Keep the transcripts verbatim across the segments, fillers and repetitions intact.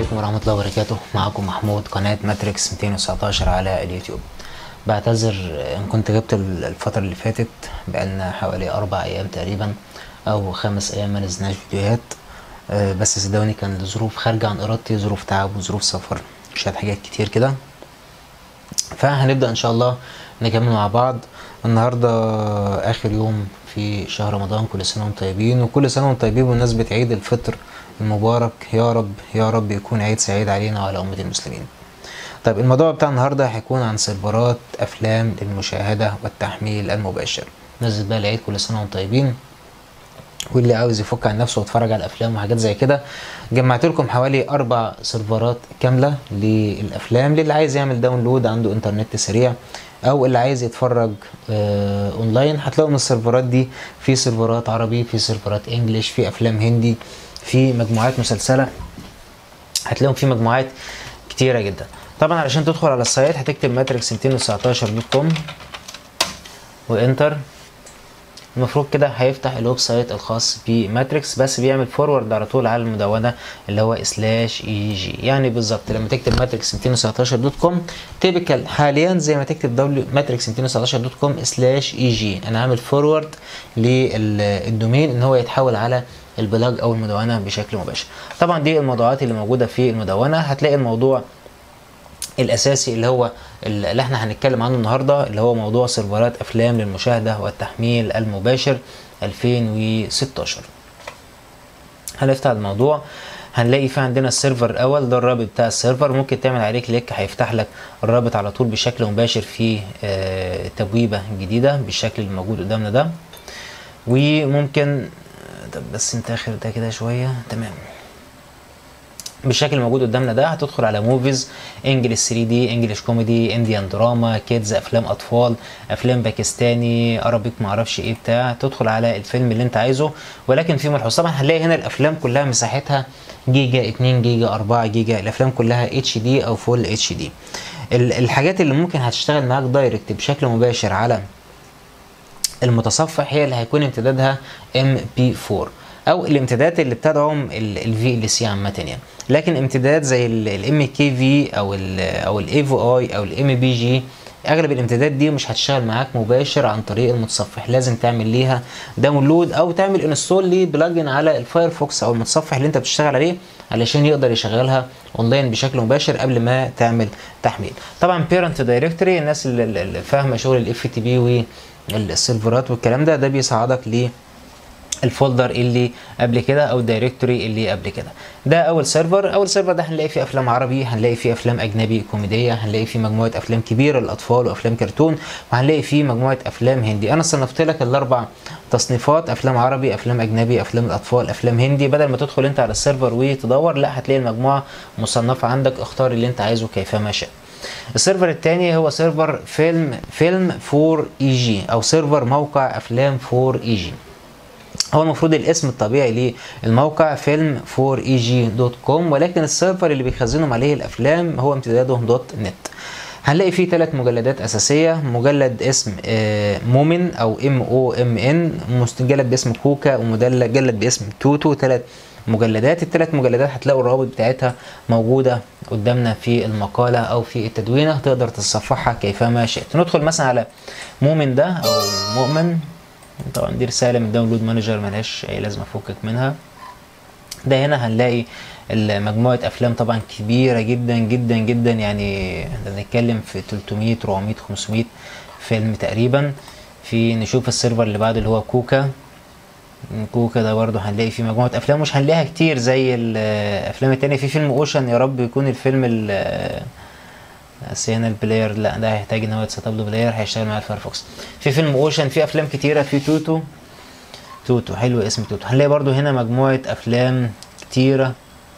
عليكم ورحمة الله وبركاته. معكم محمود، قناة ماتريكس مئتين وتسعتاشر على اليوتيوب. بعتذر ان كنت غبت الفترة اللي فاتت، بقالنا حوالي اربع ايام تقريبا او خمس ايام ما نزلناش فيديوهات، بس صدقوني كان لظروف خارجة عن ارادتي، ظروف تعب وظروف سفر، شوية حاجات كتير كده. فهنبدأ ان شاء الله نكمل مع بعض. النهاردة اخر يوم في شهر رمضان، كل سنة وانتم طيبين، وكل سنة وانتم طيبين بمناسبة عيد الفطر المبارك. يا رب يا رب يكون عيد سعيد علينا وعلى أمة المسلمين. طيب الموضوع بتاع النهارده هيكون عن سيرفرات افلام للمشاهده والتحميل المباشر. نزل بقى العيد، كل سنه وانتم طيبين، واللي عاوز يفك عن نفسه ويتفرج على الافلام وحاجات زي كده، جمعت لكم حوالي اربع سيرفرات كامله للافلام، للي عايز يعمل داونلود عنده انترنت سريع، او اللي عايز يتفرج آه اونلاين. هتلاقوا من السيرفرات دي في سيرفرات عربي، في سيرفرات انجليش، في افلام هندي، في مجموعات مسلسله، هتلاقوا في مجموعات كتيره جدا. طبعا علشان تدخل على السايت هتكتب ماتريكس مئتين وتسعتاشر دوت كوم وانتر. المفروض كده هيفتح الويب سايت الخاص بماتريكس، بس بيعمل فورورد على طول على المدونه اللي هو سلاش اي جي. يعني بالظبط لما تكتب ماتريكس مئتين وتسعتاشر دوت كوم تيبيكال حاليا زي ما تكتب دبليو ماتريكس مئتين وتسعتاشر دوت كوم سلاش اي جي. انا عامل فورورد للدومين ان هو يتحول على البلاج او المدونه بشكل مباشر. طبعا دي الموضوعات اللي موجوده في المدونه. هتلاقي الموضوع الاساسي اللي هو اللي احنا هنتكلم عنه النهارده، اللي هو موضوع سيرفرات افلام للمشاهده والتحميل المباشر ألفين وستاشر. هنفتح الموضوع، هنلاقي في عندنا السيرفر الاول، ده الرابط بتاع السيرفر. ممكن تعمل عليه كليك هيفتح لك الرابط على طول بشكل مباشر في آه تبويبه جديده بالشكل الموجود قدامنا ده. وممكن طب بس انت اخر ده كده شويه، تمام، بالشكل الموجود قدامنا ده هتدخل على موفيز، انجلش ثري دي، انجلش كوميدي، انديان دراما، كيدز، افلام اطفال، افلام باكستاني، عربيك، معرفش ايه بتاع. تدخل على الفيلم اللي انت عايزه، ولكن في ملحوظ طبعا هنلاقي هنا الافلام كلها مساحتها جيجا، اتنين جيجا، اربعة جيجا، الافلام كلها اتش دي او فول اتش دي. الحاجات اللي ممكن هتشتغل معاك دايركت بشكل مباشر على المتصفح هي اللي هيكون امتدادها ام بي فور، او الامتدادات اللي بتدعم الفي ال سي عامه يعني. لكن امتداد زي الام كي في او ال او الايفو اي او الام بي جي، اغلب الامتدادات دي مش هتشتغل معاك مباشر عن طريق المتصفح، لازم تعمل ليها داونلود او تعمل انستول لبلجن على الفايرفوكس او المتصفح اللي انت بتشتغل عليه علشان يقدر يشغلها اونلاين بشكل مباشر قبل ما تعمل تحميل. طبعا بيرنت دايركتوري، الناس اللي فاهمه شغل الاف تي بي والسيرفرات والكلام ده، ده بيساعدك ل الفولدر اللي قبل كده او الدايركتوري اللي قبل كده. ده اول سيرفر. اول سيرفر ده هنلاقي فيه افلام عربي، هنلاقي فيه افلام اجنبي كوميديه، هنلاقي فيه مجموعه افلام كبيره للاطفال وافلام كرتون، وهنلاقي فيه مجموعه افلام هندي. انا صنفت لك الاربع تصنيفات: افلام عربي، افلام اجنبي، افلام الاطفال، افلام هندي. بدل ما تدخل انت على السيرفر وتدور، لا، هتلاقي المجموعه مصنفه عندك، اختار اللي انت عايزه كيفما شاء. السيرفر الثاني هو سيرفر فيلم فيلم فور اي جي او سيرفر موقع افلام فور اي جي. هو المفروض الاسم الطبيعي للموقع فيلم فور اي جي دوت كوم، ولكن السيرفر اللي بيخزنهم عليه الافلام هو امتدادهم دوت نت. هنلاقي فيه ثلاث مجلدات اساسيه: مجلد اسم مومن او ام او ام ان، مجلد باسم كوكا، ومجلد باسم توتو. ثلاث مجلدات. الثلاث مجلدات هتلاقوا الروابط بتاعتها موجوده قدامنا في المقاله او في التدوينه، تقدر تتصفحها كيفما شئت. ندخل مثلا على مومن ده او مؤمن، طبعا دي رساله من داونلود مانجر ملهاش اي لازمه فكك منها. ده هنا هنلاقي مجموعه افلام طبعا كبيره جدا جدا جدا، يعني بنتكلم في تلتمية اربعمية خمسمية فيلم تقريبا. في نشوف السيرفر اللي بعده اللي هو كوكا. كوكا ده برضه هنلاقي فيه مجموعه افلام، مش هنلاقيها كتير زي الافلام التانية. في فيلم اوشن، يا رب يكون الفيلم بس هنا البلاير لا، ده هيحتاج ان هو يتسطب له بلاير، هيشتغل مع الفايرفوكس. في فيلم اوشن، في افلام كتيره، في توتو. توتو حلو اسم توتو. هنلاقي برضو هنا مجموعه افلام كتيره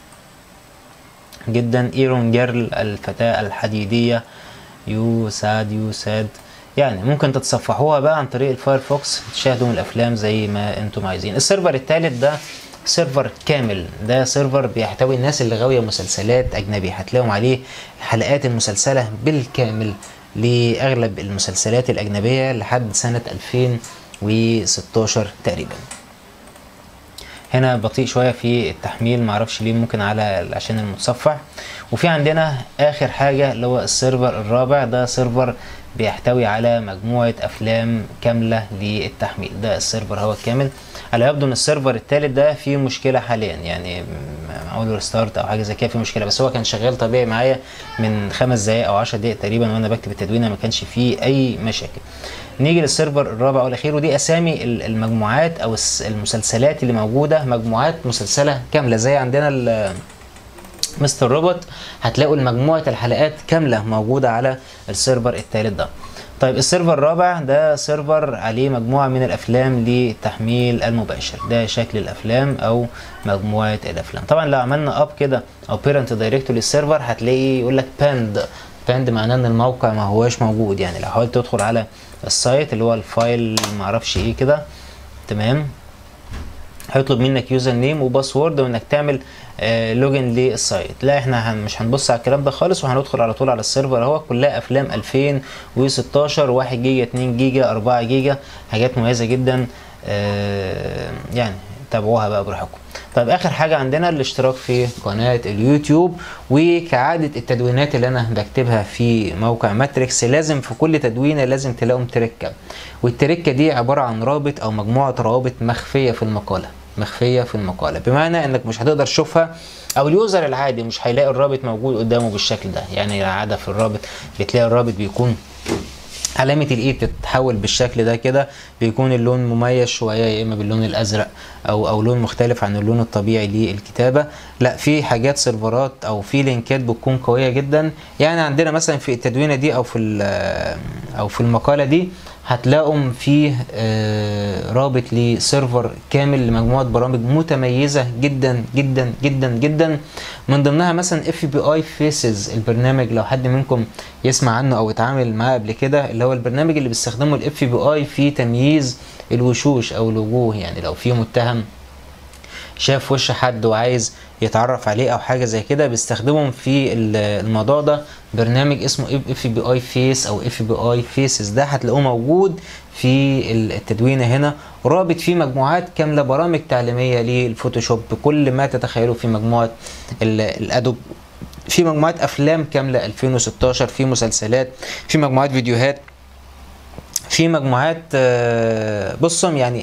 جدا. ايرون جيرل، الفتاه الحديديه، يو ساد يو ساد. يعني ممكن تتصفحوها بقى عن طريق الفايرفوكس، تشاهدوا من الافلام زي ما انتم عايزين. السيرفر الثالث ده سيرفر كامل، ده سيرفر بيحتوي الناس اللي غاويه مسلسلات اجنبي، هتلاقوا عليه الحلقات المسلسله بالكامل لاغلب المسلسلات الاجنبيه لحد سنه ألفين وستاشر تقريبا. هنا بطيء شويه في التحميل، معرفش ليه، ممكن على عشان المتصفح. وفي عندنا اخر حاجه اللي هو السيرفر الرابع، ده سيرفر بيحتوي على مجموعه افلام كامله للتحميل، ده السيرفر هو الكامل. على يبدو ان السيرفر الثالث ده فيه مشكله حاليا، يعني اقول له ريستارت او حاجه زي كده فيه مشكله، بس هو كان شغال طبيعي معايا من خمس دقايق او عشر دقايق تقريبا وانا بكتب التدوينه، ما كانش فيه اي مشاكل. نيجي للسيرفر الرابع والاخير، ودي اسامي المجموعات او المسلسلات اللي موجوده، مجموعات مسلسله كامله زي عندنا مستر روبوت، هتلاقوا مجموعه الحلقات كامله موجوده على السيرفر الثالث ده. طيب السيرفر الرابع ده سيرفر عليه مجموعه من الافلام للتحميل المباشر، ده شكل الافلام او مجموعه الافلام. طبعا لو عملنا اب كده او بيرنت دايركتوري للسيرفر هتلاقي يقول لك باند، باند معناه ان الموقع ما هواش موجود. يعني لو حاولت تدخل على السايت اللي هو الفايل معرفش ايه كده، تمام، هيطلب منك يوزر نيم وباسورد وانك تعمل آه لوجن للسايت. لا احنا هن مش هنبص على الكلام ده خالص، وهندخل على طول على السيرفر اهو، كلها افلام ألفين وستاشر، واحد جيجا، اتنين جيجا، أربعة جيجا، حاجات مميزه جدا، آه يعني تابعوها بقى براحتكم. طيب اخر حاجه عندنا الاشتراك في قناه اليوتيوب، وكعاده التدوينات اللي انا بكتبها في موقع ماتريكس لازم في كل تدوينه لازم تلاقوا تركه، والتركه دي عباره عن رابط او مجموعه روابط مخفيه في المقاله، مخفيه في المقاله، بمعنى انك مش هتقدر تشوفها، او اليوزر العادي مش هيلاقي الرابط موجود قدامه بالشكل ده. يعني العاده في الرابط بتلاقي الرابط بيكون علامة الايد بتتحول بالشكل ده كده، بيكون اللون مميز شوية، يا اما باللون الازرق او او لون مختلف عن اللون الطبيعي للكتابة. لا في حاجات سيرفرات او في لينكات بتكون قوية جدا. يعني عندنا مثلا في التدوينة دي او في او في المقالة دي هتلاقوا فيه آه رابط لسيرفر كامل لمجموعة برامج متميزة جدا جدا جدا جدا، من ضمنها مثلا اف بي اي فيسز، البرنامج لو حد منكم يسمع عنه او اتعامل معاه قبل كده، اللي هو البرنامج اللي بيستخدمه الاف بي اي في تمييز الوشوش او الوجوه. يعني لو في متهم شاف وش حد وعايز يتعرف عليه او حاجه زي كده، بيستخدمهم في الموضوع ده برنامج اسمه اف بي اي فيس او اف بي اي فيسز، ده هتلاقوه موجود في التدوينه هنا، رابط فيه مجموعات كامله برامج تعليميه للفوتوشوب بكل ما تتخيلوا، في مجموعه الادوب، في مجموعه افلام كامله ألفين وستاشر، في مسلسلات، في مجموعات فيديوهات، في مجموعات بصم. يعني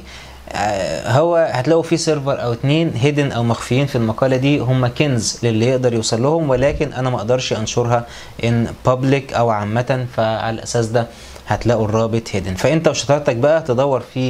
هو هتلاقوا في سيرفر او اتنين هيدن او مخفيين في المقاله دي، هم كنز للي يقدر يوصل لهم، ولكن انا ما اقدرش انشرها ان بابليك او عامه، فعلى الاساس ده هتلاقوا الرابط هيدن. فانت وشطارتك بقى تدور في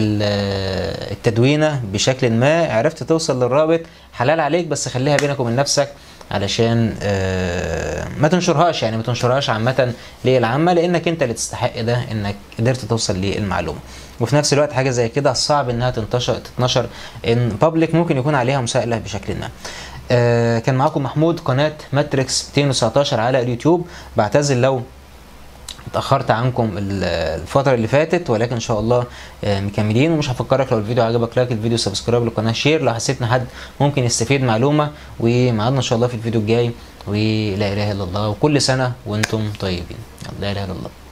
التدوينه بشكل ما، عرفت توصل للرابط حلال عليك، بس خليها بينك وبين نفسك علشان ما تنشرهاش، يعني ما تنشرهاش عامه للعامه، لانك انت اللي تستحق ده، انك قدرت توصل للمعلومه. وفي نفس الوقت حاجه زي كده صعب انها تنتشر تتنشر ان بابليك، ممكن يكون عليها مساءله بشكل ما. آه كان معاكم محمود، قناه ماتريكس مئتين وتسعتاشر على اليوتيوب. بعتذر لو اتاخرت عنكم الفتره اللي فاتت، ولكن ان شاء الله مكملين. ومش هفكرك لو الفيديو عجبك لايك الفيديو، سبسكرايب للقناه، شير لو حسيت ان حد ممكن يستفيد معلومه، وميعادنا ان شاء الله في الفيديو الجاي، ولا اله الا الله، وكل سنه وانتم طيبين. لا اله الا الله.